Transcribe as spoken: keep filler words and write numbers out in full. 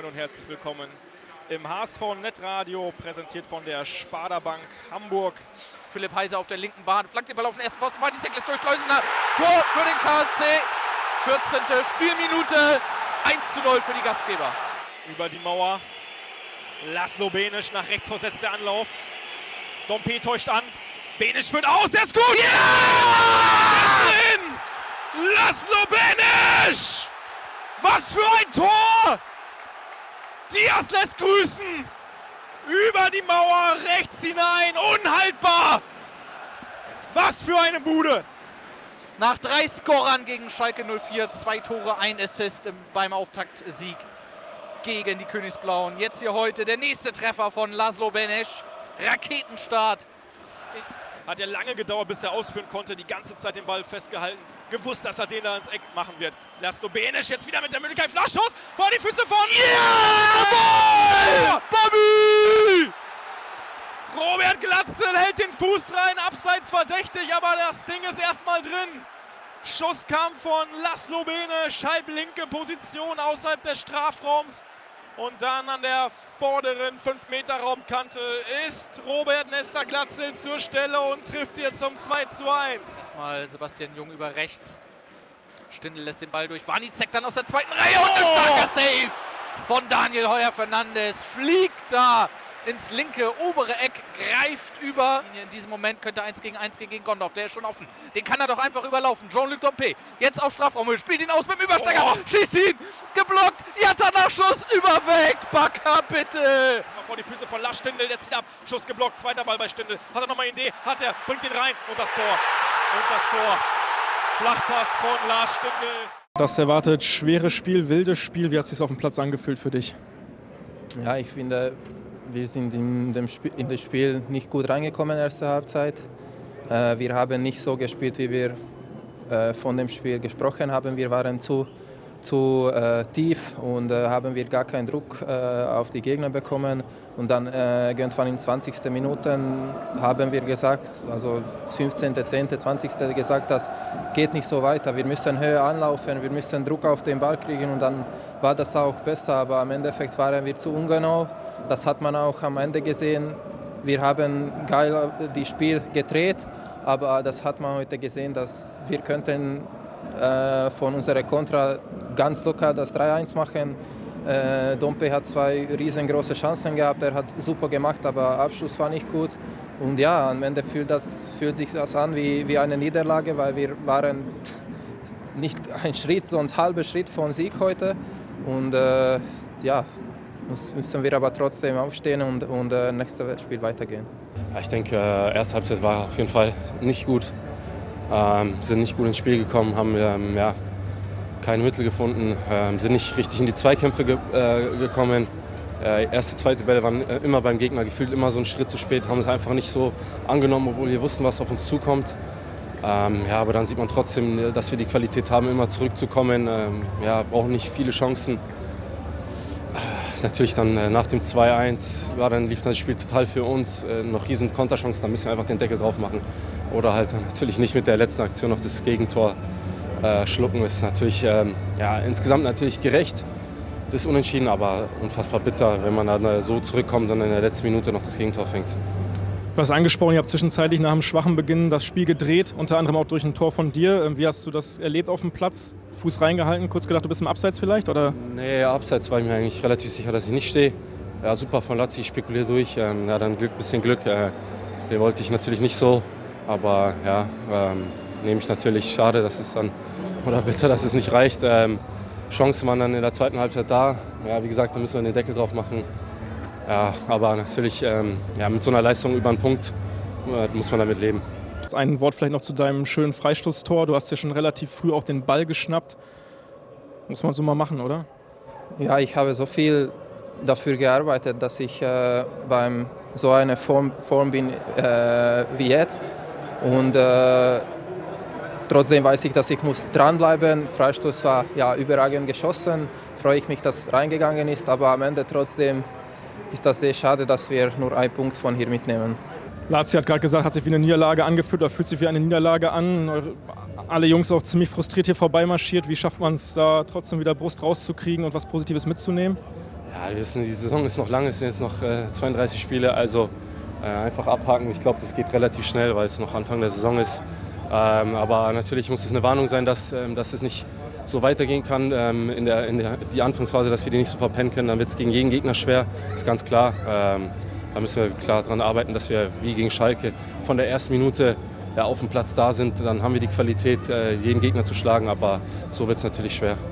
Moin und herzlich willkommen im H S V-Netradio, präsentiert von der Sparda Bank Hamburg. Philipp Heiser auf der linken Bahn, flankt den Ball auf den ersten Posten, Martin lässt durchschleusen. Tor für den K S C, vierzehnte Spielminute, eins zu null für die Gastgeber. Über die Mauer, Laszlo Benisch nach rechts versetzt der Anlauf. Dompe täuscht an, Benisch führt aus, der ist gut! Ja! Drin! Laszlo Benisch! Was für ein Tor! Diaz lässt grüßen! Über die Mauer, rechts hinein, unhaltbar! Was für eine Bude! Nach drei Scorern gegen Schalke null vier, zwei Tore, ein Assist im, beim Auftaktsieg gegen die Königsblauen. Jetzt hier heute der nächste Treffer von Laszlo Benisch. Raketenstart. Hat ja lange gedauert, bis er ausführen konnte, die ganze Zeit den Ball festgehalten. Gewusst, dass er den da ins Eck machen wird. Laszlo Benisch jetzt wieder mit der Möglichkeit, Flachschuss vor die Füße von... Ja! Bobby! Robert Glatzel hält den Fuß rein, abseits verdächtig, aber das Ding ist erstmal drin. Schuss kam von Laszlo Benisch, halblinke Position außerhalb des Strafraums. Und dann an der vorderen fünf Meter Raumkante ist Robert Nesta Glatzel zur Stelle und trifft hier zum zwei zu eins. Mal Sebastian Jung über rechts. Stindl lässt den Ball durch. Wanizek dann aus der zweiten Reihe und ein starker Save von Daniel Heuer-Fernandes. Fliegt da ins linke obere Eck, greift über. In diesem Moment könnte eins gegen eins gegen Gondorf, der ist schon offen. Den kann er doch einfach überlaufen. Jean-Luc Dompe, jetzt auf Strafraum, spielt ihn aus mit dem Übersteiger, oh. Schießt ihn, geblockt, Jatta-Nachschuss, überweg, Bakker bitte. Mal vor die Füße von Lars Stindl, der zieht ab, Schuss geblockt, zweiter Ball bei Stindl. Hat er nochmal eine Idee, hat er, bringt ihn rein und das Tor. Und das Tor. Flachpass von Lars Stindl. Das erwartet schweres Spiel, wildes Spiel. Wie hat es sich auf dem Platz angefühlt für dich? Ja, ich finde, wir sind in, dem Spiel, in das Spiel nicht gut reingekommen in der ersten Halbzeit. Äh, wir haben nicht so gespielt, wie wir äh, von dem Spiel gesprochen haben. Wir waren zu, zu äh, tief und äh, haben wir gar keinen Druck äh, auf die Gegner bekommen. Und dann äh, irgendwann in zwanzigsten Minuten haben wir gesagt, also fünfzehnten, zehnten, zwanzigsten gesagt, das geht nicht so weiter. Wir müssen höher anlaufen, wir müssen Druck auf den Ball kriegen und dann war das auch besser. Aber im Endeffekt waren wir zu ungenau. Das hat man auch am Ende gesehen. Wir haben geil das Spiel gedreht, aber das hat man heute gesehen, dass wir könnten äh, von unserer Kontra ganz locker das drei eins machen. Äh, Dompe hat zwei riesengroße Chancen gehabt, er hat super gemacht, aber Abschluss war nicht gut. Und ja, am Ende fühlt, das, fühlt sich das an wie, wie eine Niederlage, weil wir waren nicht ein Schritt, sondern ein halber Schritt von Sieg heute. Und äh, ja, müssen wir aber trotzdem aufstehen und, und äh, nächstes Spiel weitergehen. Ja, ich denke, äh, erste Halbzeit war auf jeden Fall nicht gut. Ähm, sind nicht gut ins Spiel gekommen, haben ähm, ja, keine Mittel gefunden, ähm, sind nicht richtig in die Zweikämpfe ge äh, gekommen. Äh, erste, zweite Bälle waren äh, immer beim Gegner, gefühlt immer so einen Schritt zu spät, haben es einfach nicht so angenommen, obwohl wir wussten, was auf uns zukommt. Ähm, ja, aber dann sieht man trotzdem, dass wir die Qualität haben, immer zurückzukommen. Ähm, ja, brauchen nicht viele Chancen. Äh, natürlich dann äh, nach dem zwei eins war dann, lief das Spiel total für uns. Äh, noch riesen Konterchancen, da müssen wir einfach den Deckel drauf machen. Oder halt natürlich nicht mit der letzten Aktion noch das Gegentor äh, schlucken. Ist natürlich ähm, ja, insgesamt natürlich gerecht. Das ist unentschieden, aber unfassbar bitter, wenn man dann äh, so zurückkommt und in der letzten Minute noch das Gegentor fängt. Du hast angesprochen, ihr habt zwischenzeitlich nach einem schwachen Beginn das Spiel gedreht, unter anderem auch durch ein Tor von dir. Wie hast du das erlebt auf dem Platz? Fuß reingehalten, kurz gedacht, du bist im Abseits vielleicht? Oder? Nee, Abseits war ich mir eigentlich relativ sicher, dass ich nicht stehe. Ja, super von Lazzi, ich spekuliere durch. Ähm, ja, dann Glück, bisschen Glück. Äh, den wollte ich natürlich nicht so. Aber ja, ähm, nehme ich natürlich, schade, dass es dann, oder bitter, dass es nicht reicht. Ähm, Chancen waren dann in der zweiten Halbzeit da. Ja, wie gesagt, da müssen wir den Deckel drauf machen. Ja, aber natürlich ähm, ja, mit so einer Leistung über einen Punkt äh, muss man damit leben. Ein Wort vielleicht noch zu deinem schönen Freistoßtor. Du hast ja schon relativ früh auch den Ball geschnappt. Muss man so mal machen, oder? Ja, ich habe so viel dafür gearbeitet, dass ich äh, beim so einer Form, Form bin äh, wie jetzt. Und äh, trotzdem weiß ich, dass ich muss dranbleiben. Freistoß war ja überragend geschossen. Freue ich mich, dass es reingegangen ist, aber am Ende trotzdem ist das sehr schade, dass wir nur einen Punkt von hier mitnehmen. Lazzi hat gerade gesagt, hat sich wie eine Niederlage angefühlt oder fühlt sich wie eine Niederlage an. Alle Jungs auch ziemlich frustriert hier vorbeimarschiert. Wie schafft man es da trotzdem wieder Brust rauszukriegen und was Positives mitzunehmen? Ja, wir wissen, die Saison ist noch lang, es sind jetzt noch äh, zweiunddreißig Spiele, also äh, einfach abhaken. Ich glaube, das geht relativ schnell, weil es noch Anfang der Saison ist. Ähm, aber natürlich muss es eine Warnung sein, dass, ähm, dass es nicht so weitergehen kann ähm, in, der, in der die Anfangsphase, dass wir die nicht so verpennen können. Dann wird es gegen jeden Gegner schwer, ist ganz klar. Ähm, da müssen wir klar daran arbeiten, dass wir wie gegen Schalke von der ersten Minute ja, auf dem Platz da sind. Dann haben wir die Qualität, äh, jeden Gegner zu schlagen, aber so wird es natürlich schwer.